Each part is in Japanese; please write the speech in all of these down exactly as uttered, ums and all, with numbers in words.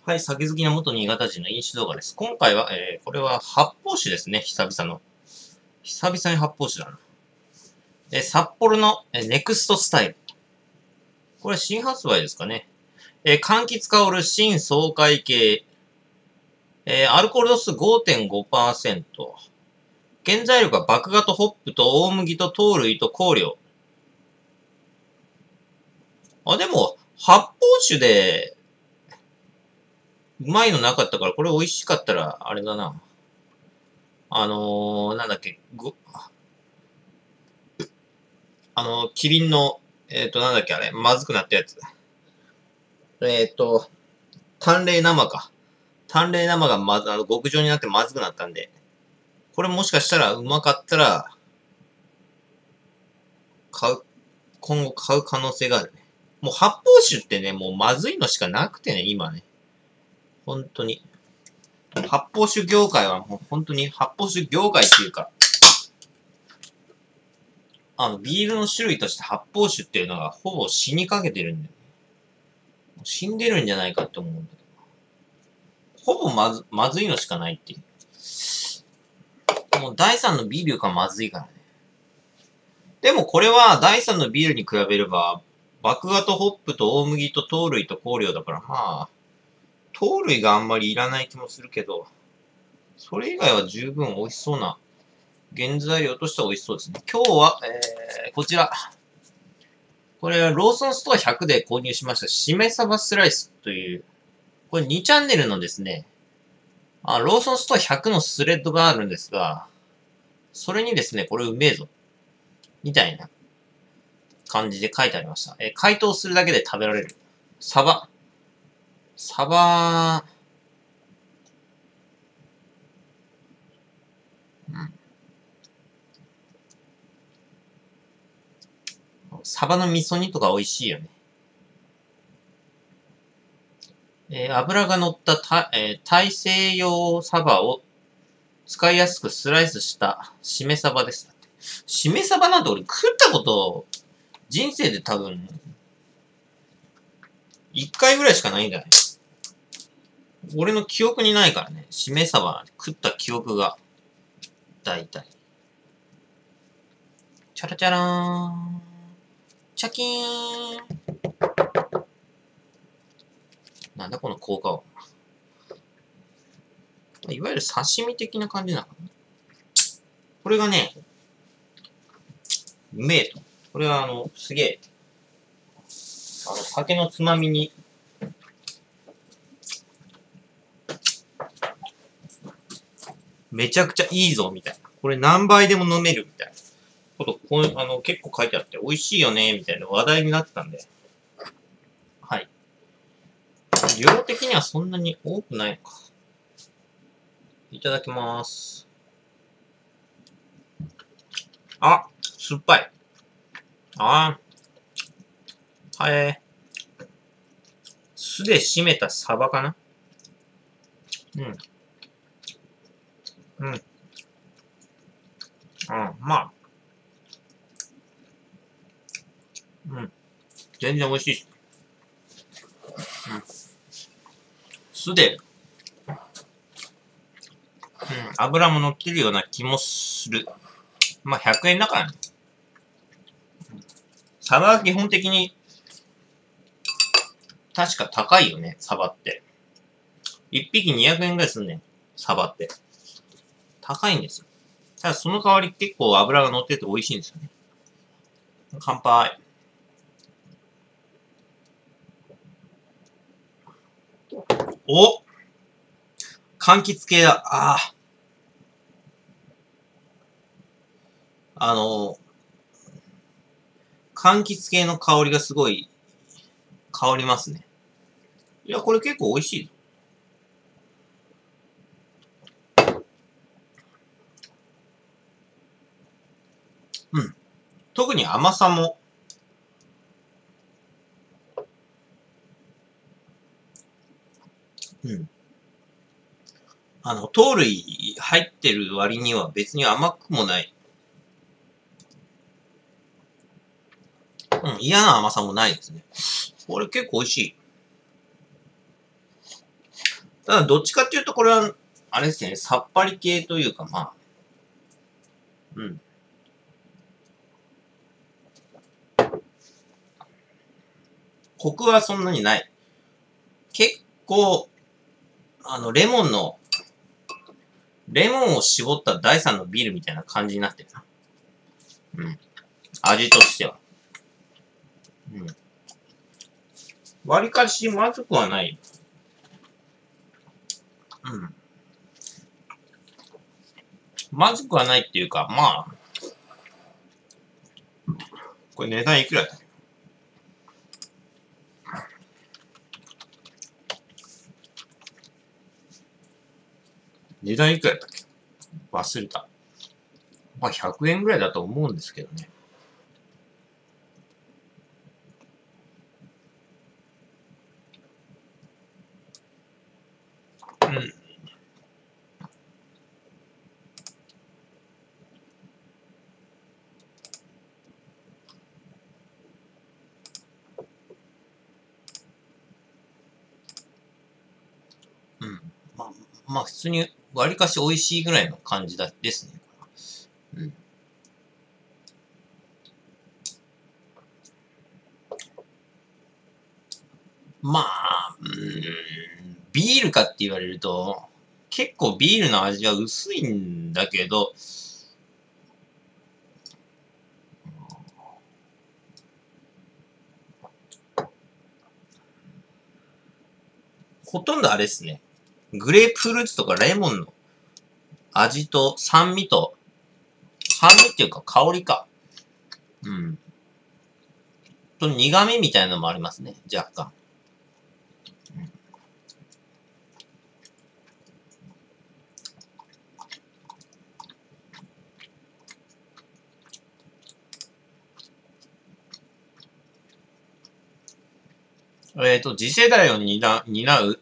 はい、酒好きな元新潟人の飲酒動画です。今回は、えー、これは発泡酒ですね、久々の。久々に発泡酒だな。えー、札幌の、えー、ネクストスタイル。これ新発売ですかね。えー、柑橘香る新爽快系。えー、アルコール度数 ごてんごパーセント。原材料が麦芽とホップと大麦と糖類と香料。あ、でも、発泡酒で、うまいのなかったから、これ美味しかったら、あれだな。あのー、なんだっけ、ご、あの、キリンの、えっ、ー、と、なんだっけあれ、まずくなったやつ。えっ、ー、と、淡麗生か。淡麗生がまず、あの、極上になってまずくなったんで、これもしかしたらうまかったら、買う、今後買う可能性があるね。もう発泡酒ってね、もうまずいのしかなくてね、今ね。本当に。発泡酒業界はもう本当に発泡酒業界っていうか、あの、ビールの種類として発泡酒っていうのがほぼ死にかけてるんで、死んでるんじゃないかって思うんだけど。ほぼまず、まずいのしかないっていう。もう第三のビールがまずいからね。でもこれは第三のビールに比べれば、麦芽とホップと大麦と糖類と香料だから、まあ、糖類があんまりいらない気もするけど、それ以外は十分美味しそうな原材料としては美味しそうですね。今日は、えー、こちら。これはローソンストアひゃくで購入しました、しめ鯖スライスという、これにチャンネルのですね、あ、ローソンストアひゃくのスレッドがあるんですが、それにですね、これうめえぞ。みたいな感じで書いてありました。えー、解凍するだけで食べられる。サバ。サバ、うん。サバの味噌煮とか美味しいよね。えー、油が乗ったた、えー、大西洋サバを使いやすくスライスしたしめ鯖です。しめ鯖なんて俺食ったこと人生で多分いっかいぐらいしかないんだよね。俺の記憶にないからね。しめ鯖食った記憶がだいたい。チャラチャラーン。チャキーン。なんだこの効果音。いわゆる刺身的な感じなのかな。これがね、うめえと。これはあの、すげえ、あの、酒のつまみに、めちゃくちゃいいぞ、みたいな。これ何杯でも飲める、みたいなこと、こうあの、結構書いてあって、美味しいよね、みたいな話題になってたんで。はい。量的にはそんなに多くないのか。いただきまーす。あ、酸っぱい。あー。はえー。酢で締めたサバかな。うん。うん。うん、まあ。うん。全然美味しいし。うん。酢で、うん、油も乗ってるような気もする。まあ、ひゃくえんだからね。サバは基本的に、確か高いよね、サバって。いっぴきにひゃくえんぐらいすんねん、サバって。高いんですよ。ただその代わり結構油が乗ってて美味しいんですよね。乾杯。お、柑橘系だ。ああ。あの、柑橘系の香りがすごい香りますね。いや、これ結構美味しいぞ。うん。特に甘さも、うん。あの、糖類入ってる割には別に甘くもない。うん、嫌な甘さもないですね。これ結構美味しい。 ただ、どっちかっていうと、これは、あれですね、さっぱり系というか、まあ、うん。コクはそんなにない。結構、あの、レモンの、レモンを絞った第三のビールみたいな感じになってるな。うん。味としては。うん。割かしまずくはない。うん。まずくはないっていうか、まあ、これ値段いくらだ？値段いくらだっけ？忘れた。まあ、ひゃくえんぐらいだと思うんですけどね。うん。うん。まあ、まあ、普通に割かし美味しいぐらいの感じだですね。うん。まあ、うーん、ビールかって言われると、結構ビールの味は薄いんだけど、ほとんどあれですね。グレープフルーツとかレモンの味と酸味と、酸味っていうか香りか。うん。と苦味みたいなのもありますね。若干。えっ、ー、と、次世代を担う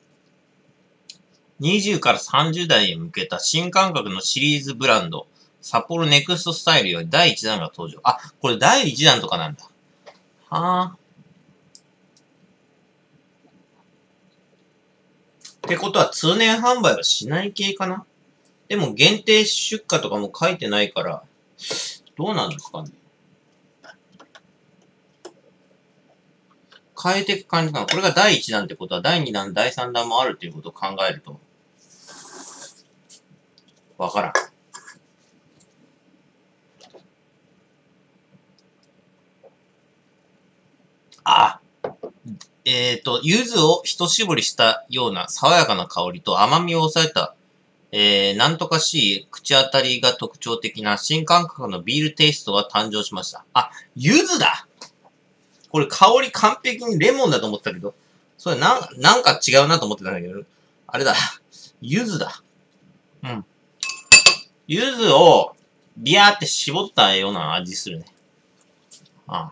にじゅうからさんじゅう代へ向けた新感覚のシリーズブランド、札幌ネクストスタイルよりだいいちだんが登場。あ、これだいいちだんとかなんだ。はぁ。ってことは通年販売はしない系かな？でも限定出荷とかも書いてないから、どうなんですかね？変えていく感じかな。これがだいいちだんってことはだいにだん、だいさんだんもあるっていうことを考えると、わからん。あ、えっ、ー、と、柚子を一絞りしたような爽やかな香りと甘みを抑えた、えー、なんとかしい口当たりが特徴的な新感覚のビールテイストが誕生しました。あ、柚子だ！これ香り完璧にレモンだと思ってたけど、それなん、なんか違うなと思ってたんだけど、あれだ。柚子だ。うん。柚子をビヤーって絞ったような味するね。ああ、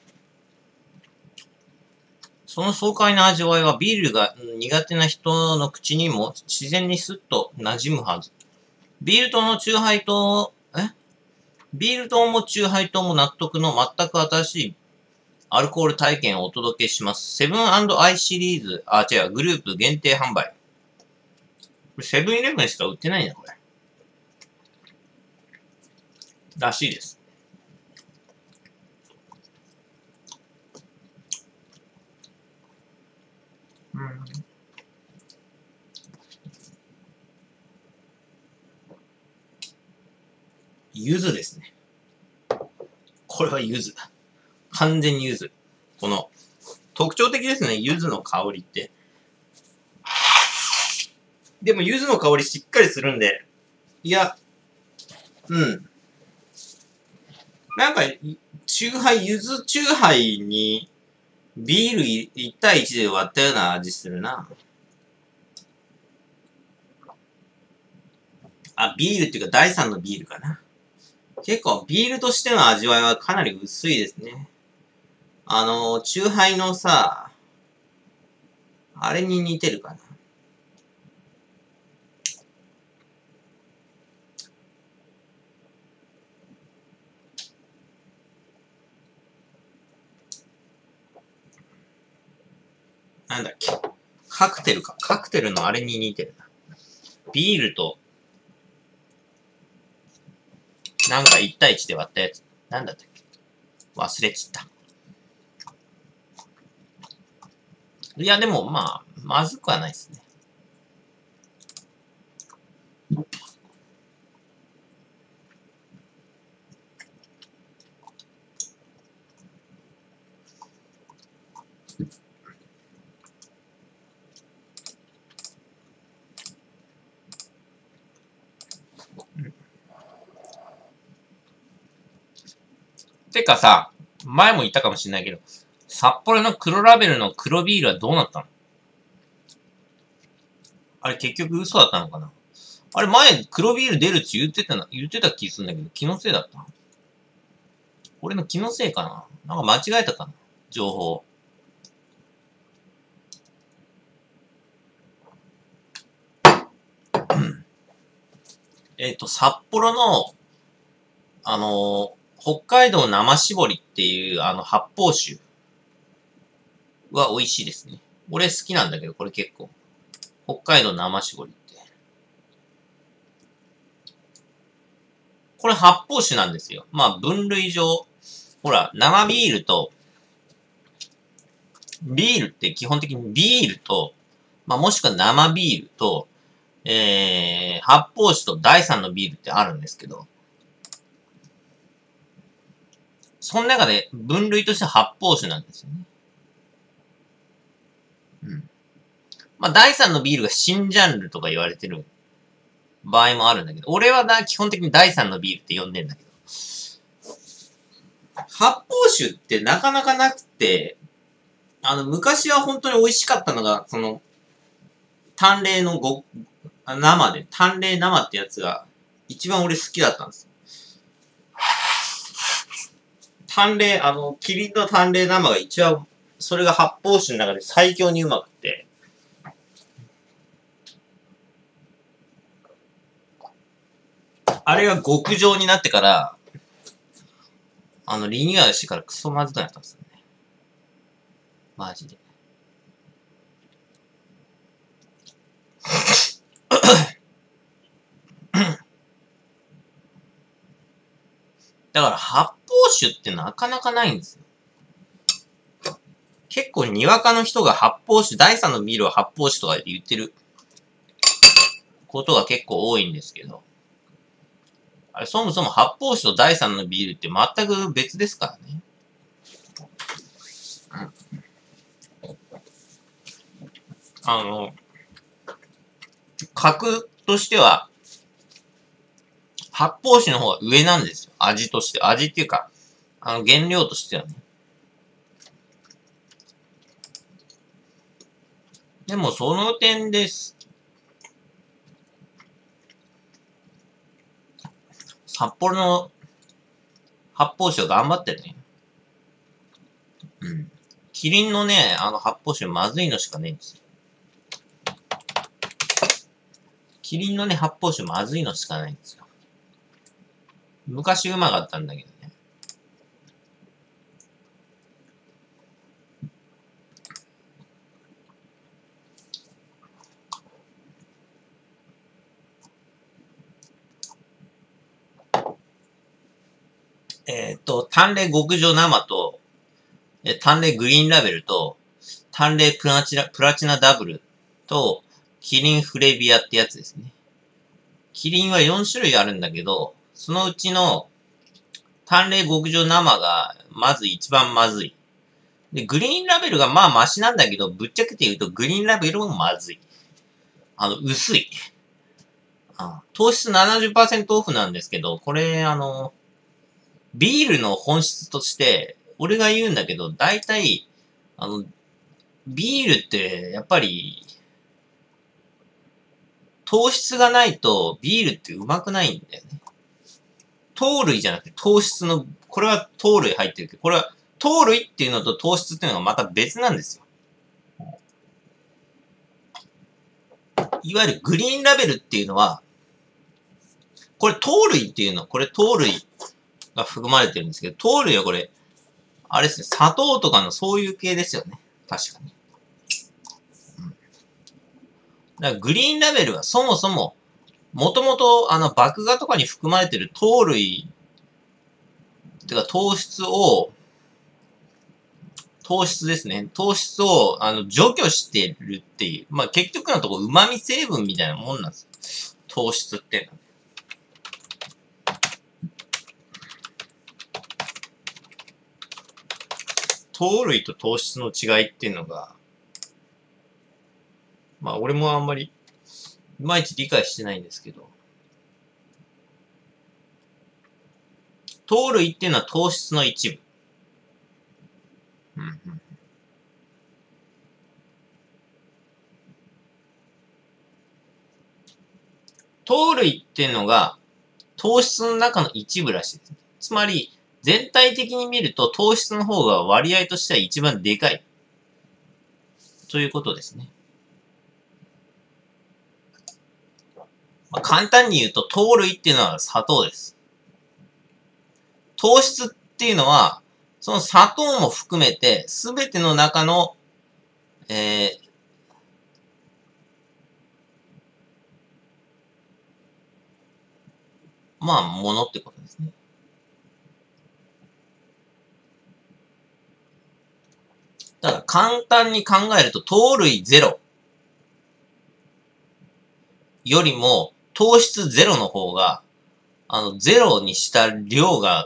その爽快な味わいはビールが苦手な人の口にも自然にスッと馴染むはず。ビール糖のチューハイ糖、えビール糖もチューハイ糖も納得の全く新しいアルコール体験をお届けします。セブンアイ シリーズ、あ、違う、グループ限定販売。これセブンイレブンしか売ってないんだ、これ。らしいです。うん。柚子ですね。これは柚子だ。完全に柚子。この、特徴的ですね、柚子の香りって。でも柚子の香りしっかりするんで、いや、うん。なんか、チューハイ、柚子チューハイに、ビールいち対いちで割ったような味するな。あ、ビールっていうか第三のビールかな。結構ビールとしての味わいはかなり薄いですね。あの、チューハイのさ、あれに似てるかな。なんだっけ。 カクテルか。カクテルのあれに似てるな。ビールと、なんかいち対いちで割ったやつ。なんだったっけ？忘れちった。いや、でも、まあ、まずくはないですね。てかさ、前も言ったかもしれないけど、札幌の黒ラベルの黒ビールはどうなったの？あれ結局嘘だったのかな？あれ前黒ビール出るって言ってたな、言ってた気するんだけど、気のせいだった。俺の気のせいかな？なんか間違えたかな？情報。えっと、札幌の、あのー、北海道生搾りっていう、あの、発泡酒は美味しいですね。俺好きなんだけど、これ結構。北海道生搾りって。これ発泡酒なんですよ。まあ、分類上。ほら、生ビールと、ビールって基本的にビールと、まあ、もしくは生ビールと、えー、発泡酒と第三のビールってあるんですけど、その中で分類として発泡酒なんですよね。うん。まあ、第三のビールが新ジャンルとか言われてる場合もあるんだけど、俺はだ基本的に第三のビールって呼んでんだけど、発泡酒ってなかなかなくて、あの、昔は本当に美味しかったのが、その、淡麗のご、生で、淡麗生ってやつが、一番俺好きだったんですよ。淡麗、あの、キリンの淡麗生が一番、それが発泡酒の中で最強にうまくて、あれが極上になってから、あの、リニューアルしてからクソまずくなったんですよね。マジで。だから発泡酒ってなかなかないんですよ。結構にわかの人が発泡酒、第三のビールは発泡酒とか言ってることが結構多いんですけど、あれそもそも発泡酒と第三のビールって全く別ですからね。うん、あの、格としては、発泡酒の方が上なんですよ。味として。味っていうか、あの、原料としてはね。でも、その点です。札幌の発泡酒頑張ってね。うん。キリンのね、あの発泡酒まずいのしかねえんですよ。キリンのね、発泡酒まずいのしかないんですよ。昔うまかったんだけどね。えっと、淡麗極上生と、え淡麗グリーンラベルと、淡麗プラチナ、プラチナダブルと、キリンフレビアってやつですね。キリンはよん種類あるんだけど、そのうちの、淡麗極上生が、まず一番まずい。で、グリーンラベルがまあマシなんだけど、ぶっちゃけて言うとグリーンラベルもまずい。あの、薄い。あ糖質 ななじゅっパーセント オフなんですけど、これ、あの、ビールの本質として、俺が言うんだけど、大体、あの、ビールって、やっぱり、糖質がないと、ビールってうまくないんだよね。糖類じゃなくて糖質の、これは糖類入ってるけど、これは糖類っていうのと糖質っていうのがまた別なんですよ。いわゆるグリーンラベルっていうのは、これ糖類っていうの、これ糖類が含まれてるんですけど、糖類はこれ、あれですね、砂糖とかのそういう系ですよね。確かに。うん、 だからグリーンラベルはそもそも、もともとあの麦芽とかに含まれている糖類、てか糖質を、糖質ですね。糖質をあの除去してるっていう。まあ結局のところ旨味成分みたいなもんなんです。糖質ってのは。糖類と糖質の違いっていうのが、まあ俺もあんまり、いまいち理解してないんですけど、糖類っていうのは糖質の一部。うんうん、糖類っていうのが糖質の中の一部らしいです。つまり、全体的に見ると糖質の方が割合としては一番でかい。ということですね。まあ、簡単に言うと糖類っていうのは砂糖です。糖質っていうのは、その砂糖も含めてすべての中の、えー、まあ、ものってことですね。だから簡単に考えると糖類ゼロよりも糖質ゼロの方が、あの、ゼロにした量が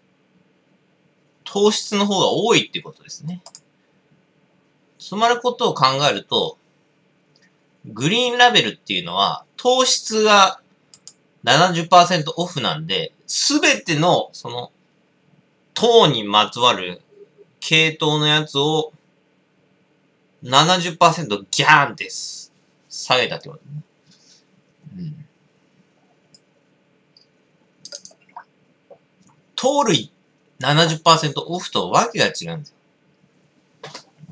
糖質の方が多いってことですね。つまることを考えると、グリーンラベルっていうのは糖質が ななじゅっパーセント オフなんで、すべてのその糖にまつわる系統のやつを ななじゅっパーセント ギャーンです。下げたってことね。うん。糖類 ななじゅっパーセント オフとわけが違うんですよ。うん、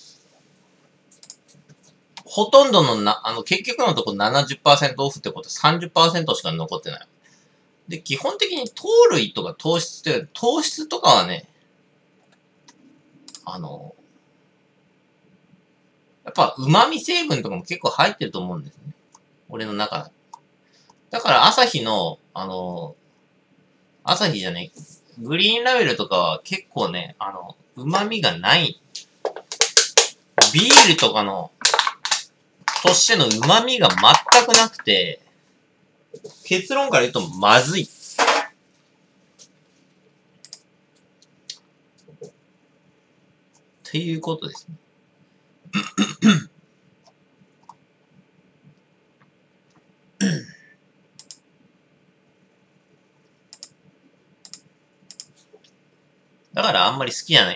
ほとんどのな、あの、結局のところ ななじゅっパーセント オフってことは さんじゅっパーセント しか残ってない。で、基本的に糖類とか糖質って、糖質とかはね、あの、やっぱ旨味成分とかも結構入ってると思うんですね。俺の中だ。だから朝日の、あの、朝日じゃねえ、グリーンラベルとかは結構ね、あの、旨味がない。ビールとかの、としての旨味が全くなくて、結論から言うとまずい。っていうことですね。だからあんまり好きじゃない。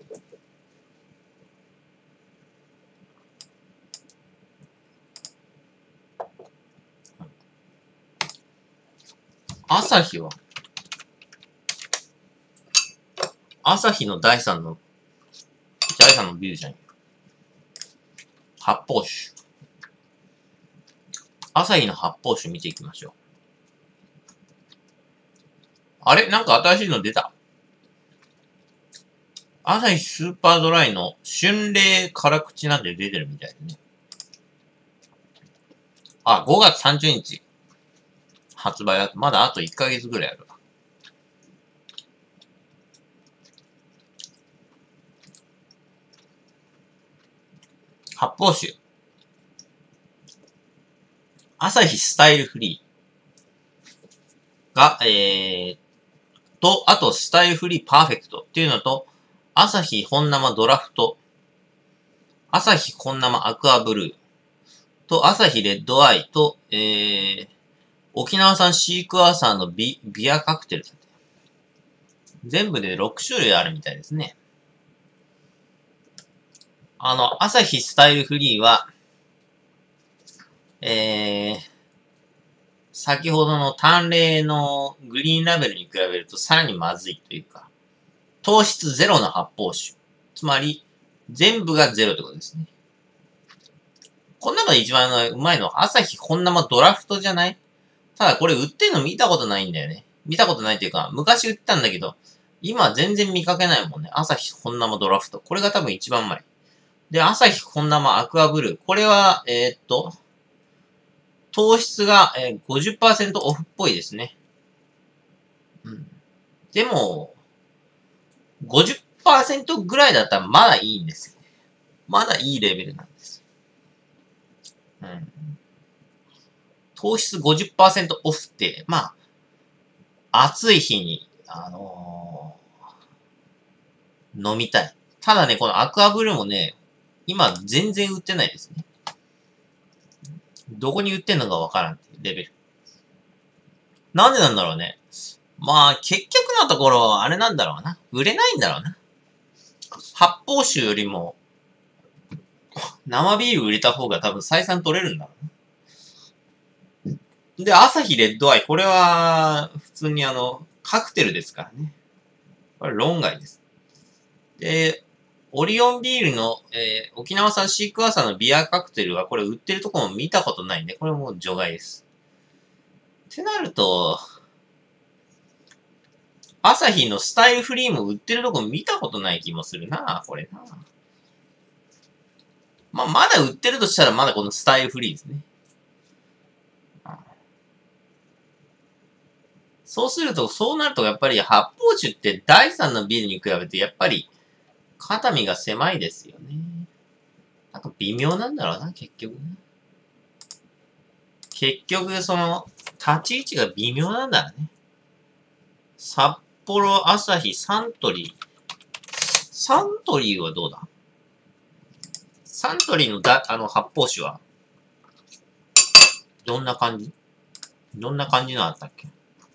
朝日は、朝日の第三の、第三のビールじゃん。発泡酒。朝日の発泡酒見ていきましょう。あれなんか新しいの出た。朝日スーパードライの春麗辛口なんて出てるみたいでね。あ、ごがつさんじゅうにち発売だ。まだあといっかげつぐらいあるわ。発泡酒。朝日スタイルフリーが、えー、と、あとスタイルフリーパーフェクトっていうのと、朝日本生ドラフト、朝日本生アクアブルー、と、朝日レッドアイと、えー、沖縄産シークワーサーのビビアカクテル。全部でろくしゅるいあるみたいですね。あの、朝日スタイルフリーは、えー、先ほどの淡麗のグリーンラベルに比べるとさらにまずいというか、糖質ゼロの発泡酒。つまり、全部がゼロってことですね。この中で一番うまいのは朝日本生ドラフトじゃない？ただこれ売ってんの見たことないんだよね。見たことないっていうか、昔売ったんだけど、今全然見かけないもんね。朝日本生ドラフト。これが多分一番うまい。 で、アサヒコンナマアクアブルー。これは、えー、っと、糖質が、えー、ごじゅっパーセント オフっぽいですね。うん。でも、ごじゅっパーセント ぐらいだったらまだいいんですよね。まだいいレベルなんです。うん。糖質 ごじゅっパーセント オフって、まあ、暑い日に、あのー、飲みたい。ただね、このアクアブルーもね、今全然売ってないですね。どこに売ってんのかわからんっていうレベル。なんでなんだろうね。まあ、結局のところ、あれなんだろうな。売れないんだろうな。発泡酒よりも、生ビール売れた方が多分採算取れるんだろうな。で、アサヒレッドアイ。これは、普通にあの、カクテルですからね。これ論外です。で、オリオンビールの、えー、沖縄産シークワーサーのビアカクテルはこれ売ってるとこも見たことないんで、これもう除外です。ってなると、アサヒのスタイルフリーも売ってるとこ見たことない気もするな、これな。まあ、まだ売ってるとしたらまだこのスタイルフリーですね。そうすると、そうなるとやっぱり発泡酒って第三のビールに比べてやっぱり肩身が狭いですよね。なんか微妙なんだろうな、結局ね。結局、その、立ち位置が微妙なんだね。札幌、アサヒ、サントリー。サントリーはどうだ？サントリーのだ、あの、発泡酒は、どんな感じどんな感じのあったっけ？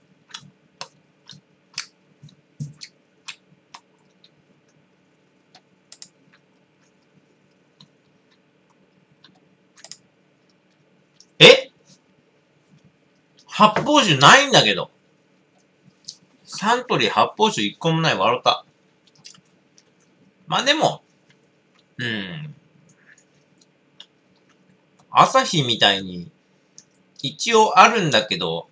え？発泡酒ないんだけど。サントリー発泡酒一個もない、笑った。まあ、でも、うん。アサヒみたいに、一応あるんだけど、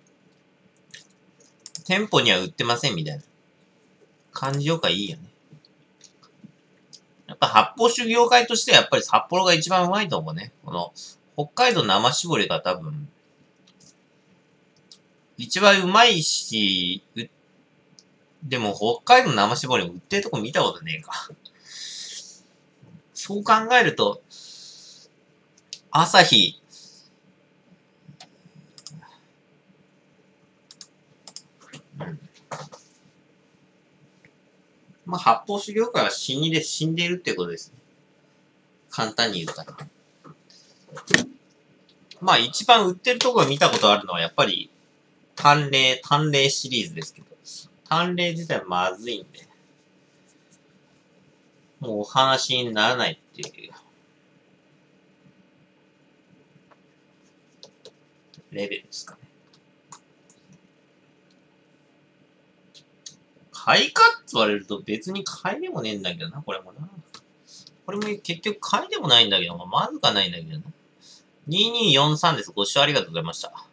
店舗には売ってませんみたいな感じよかいいよね。やっぱ発泡酒業界としてはやっぱり札幌が一番うまいと思うね。この、北海道生搾りが多分、一番うまいし、でも北海道生搾りも売ってるとこ見たことねえか。そう考えると、アサヒ、うん、まあ、発泡酒業界は死にで死んでいるってことですね。簡単に言ったら。まあ、一番売ってるところ見たことあるのは、やっぱり、淡麗、淡麗シリーズですけど、淡麗自体はまずいんで、もうお話にならないっていう、レベルですかね。買いかって言われると別に買いでもねえんだけどな、これもな。これも結局買いでもないんだけど、まずかないんだけどな。にーにーよんさんです。ご視聴ありがとうございました。